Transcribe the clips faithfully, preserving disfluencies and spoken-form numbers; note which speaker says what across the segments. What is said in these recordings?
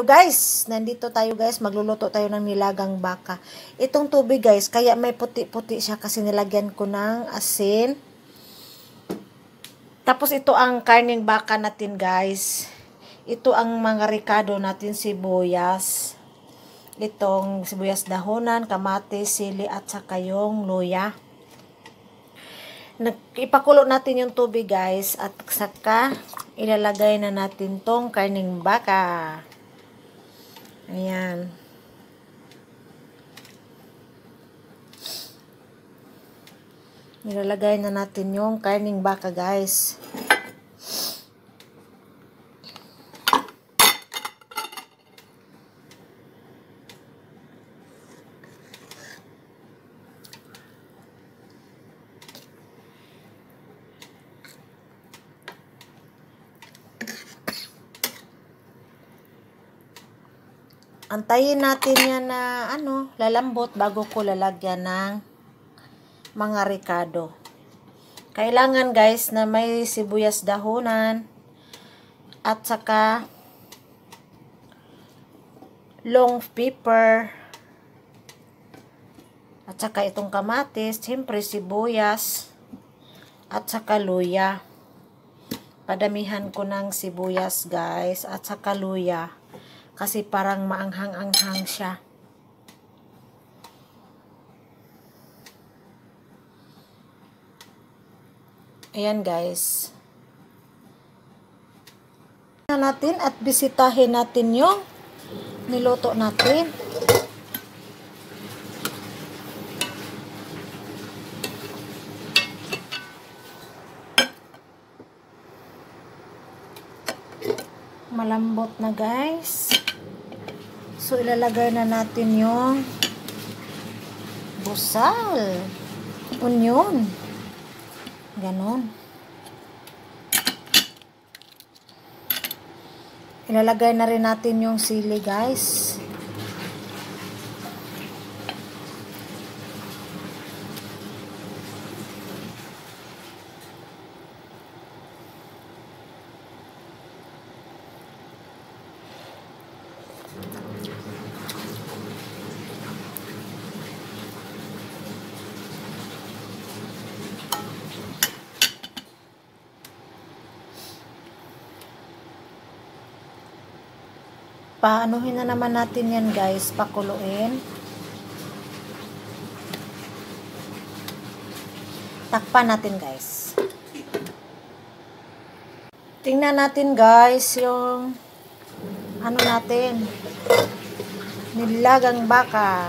Speaker 1: guys, nandito tayo guys, magluluto tayo ng nilagang baka. Itong tubig guys, kaya may puti-puti siya kasi nilagyan ko ng asin. Tapos ito ang karning baka natin guys. Ito ang mga ricado natin, sibuyas. Itong sibuyas dahonan, kamatis, sili at saka yung luya. Ipakulo natin yung tubig guys at saka ilalagay na natin tong karning baka. Ayan. Ilalagay na natin yung karning baka guys. Antayin natin yan na ano, lalambot bago ko lalagyan ng mga ricado. Kailangan guys na may sibuyas dahonan at saka long pepper at saka itong kamatis, siyempre sibuyas at saka luya. Padamihan ko ng sibuyas guys at saka luya. Kasi parang maanghang-anghang siya. Ayan guys. Natin at bisitahin natin yung niluto natin. Malambot na guys. So, ilalagay na natin yung busal, onion, ganon. Ilalagay na rin natin yung sili guys. Paanuhin na naman natin yan guys, pakuluin. Takpan natin guys. Tingnan natin guys yung ano natin, nilagang baka.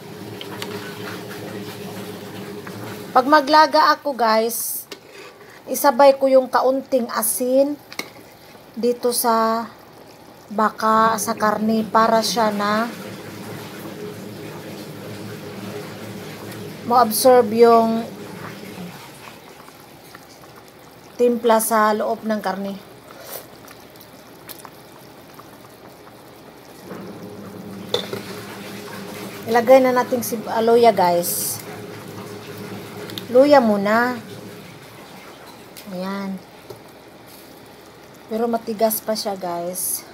Speaker 1: Pag maglaga ako guys, isabay ko yung kaunting asin dito sa baka, sa karne, para siya na ma-absorb yung timpla sa loob ng karne. Ilagay na natin si luya guys. Luya muna. Ayan. Pero matigas pa siya guys.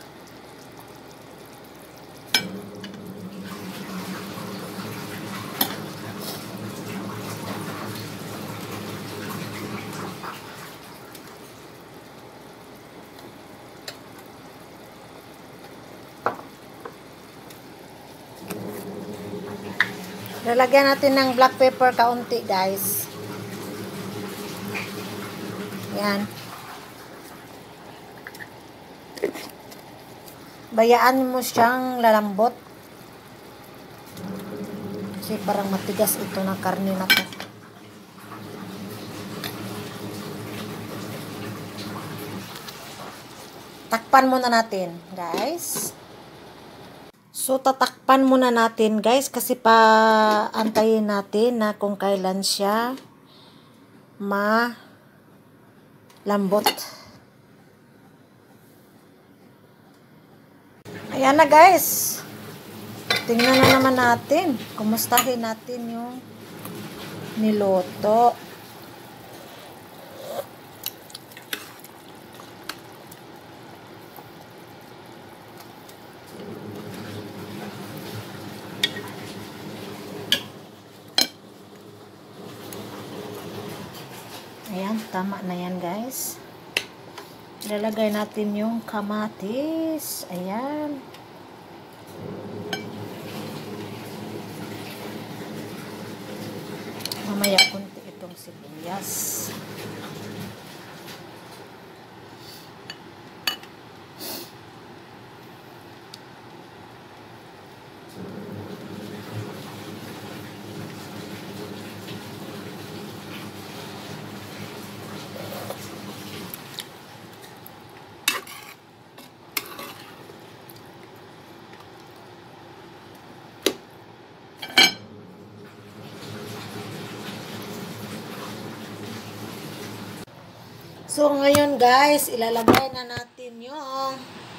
Speaker 1: Lalagyan natin ng black pepper kaunti guys. Yan. Bayaan mo siyang lalambot. Kasi parang matigas ito na karne na to. Takpan muna natin guys. So, tatakpan muna natin guys kasi pa antayin natin na kung kailan siya malambot. Ayan na guys. Tingnan na naman natin. Kumustahin natin yung niluto. tama na yan guys. Ilalagay natin yung kamatis. Ayan. Mamaya kunti itong sibuyas. So, ngayon guys, ilalagay na natin yung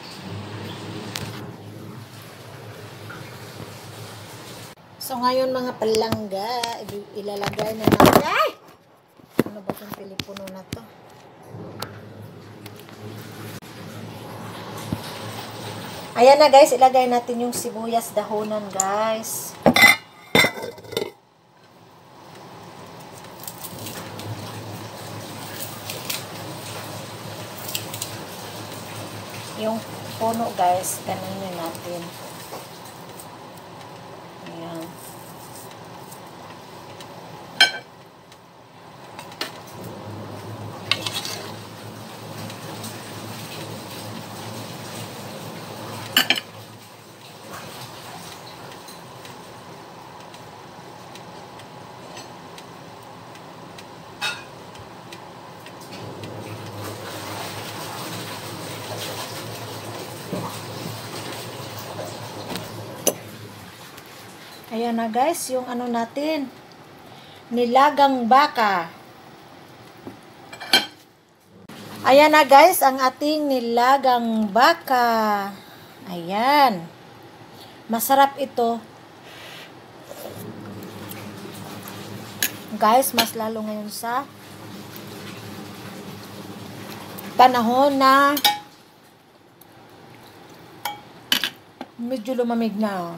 Speaker 1: So, ngayon mga palangga, ilalagay na natin. Ay! Ano ba itong telepono na to? Ayan na guys, ilagay natin yung sibuyas dahonan guys. Yung puno guys, ganun natin. Ayan. Ayan na guys, yung ano natin, nilagang baka. Ayan na guys, ang ating nilagang baka. Ayan. Masarap ito. Guys, mas lalo ngayon sa panahon na medyo lumamig na.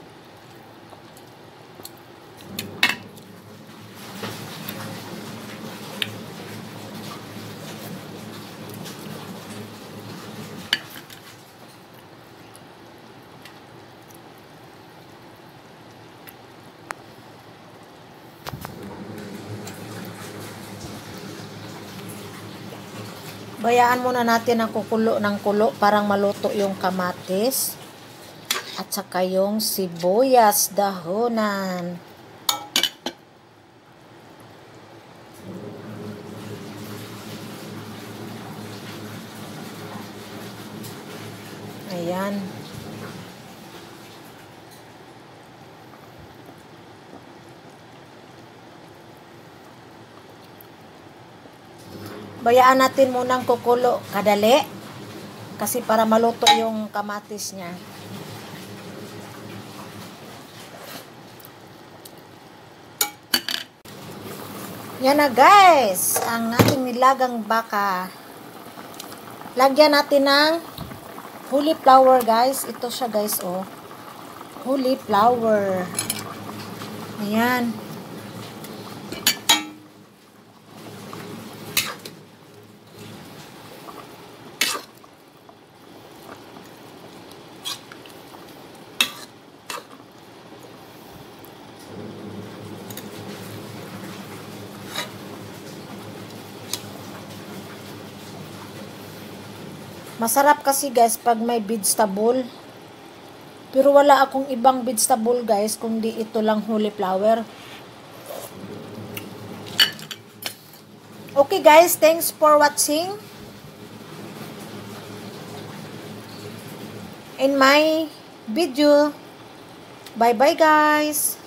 Speaker 1: Bayaan muna natin ang kukulo ng kulo parang maluto yung kamatis at saka yung sibuyas dahonan. Ayan. Bayaan natin munang kukulo kadali kasi para maluto yung kamatis niya. Yan na guys, ang ating nilagang baka. Lagyan natin ng holy flower guys. Ito siya guys oh. Holy flower. Ayan. Masarap kasi guys pag may vegetable. Pero wala akong ibang vegetable guys kundi ito lang holy flower. Okay guys, thanks for watching. In my video. Bye bye guys.